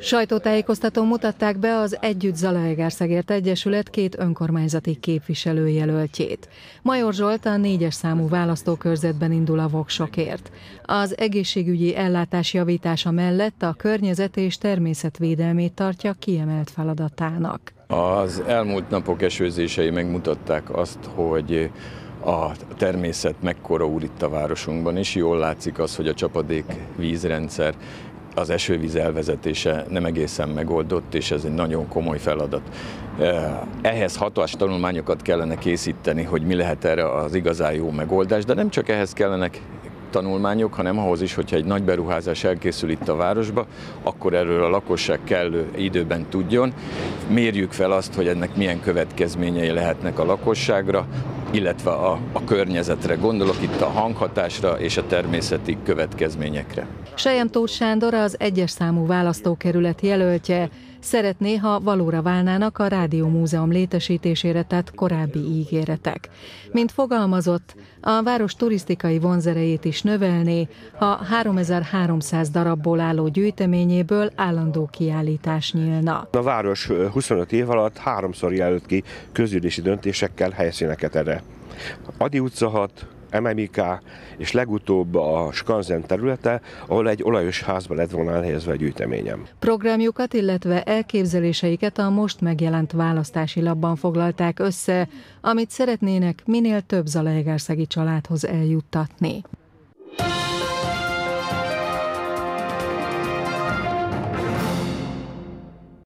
Sajtótájékoztatón mutatták be az Együtt Zalaegerszegért Egyesület két önkormányzati képviselőjelöltjét. Major Zsolt a 4-es számú választókörzetben indul a voksokért. Az egészségügyi ellátás javítása mellett a környezet és természetvédelmét tartja kiemelt feladatának. Az elmúlt napok esőzései megmutatták azt, hogy a természet mekkora úr itt a városunkban, és jól látszik az, hogy a csapadék vízrendszer, az esővíz elvezetése nem egészen megoldott, és ez egy nagyon komoly feladat. Ehhez hatástanulmányokat kellene készíteni, hogy mi lehet erre az igazán jó megoldás, de nem csak ehhez kellenek tanulmányok, hanem ahhoz is, hogyha egy nagy beruházás elkészül itt a városba, akkor erről a lakosság kellő időben tudjon. Mérjük fel azt, hogy ennek milyen következményei lehetnek a lakosságra, illetve a környezetre. Gondolok itt a hanghatásra és a természeti következményekre. Selyem Tóth Sándor, az 1-es számú választókerület jelöltje, szeretné, ha valóra válnának a Rádiómúzeum létesítésére tett korábbi ígéretek. Mint fogalmazott, a város turisztikai vonzerejét is növelné, ha 3300 darabból álló gyűjteményéből állandó kiállítás nyílna. A város 25 év alatt 3-szor jelölt ki közgyűlési döntésekkel helyszíneket erre. Ady utca 6, MMIK, és legutóbb a Skanzen területe, ahol egy olajos házba lett volna elhelyezve a gyűjteményem. Programjukat, illetve elképzeléseiket a most megjelent választási lapban foglalták össze, amit szeretnének minél több zalaegerszegi családhoz eljuttatni.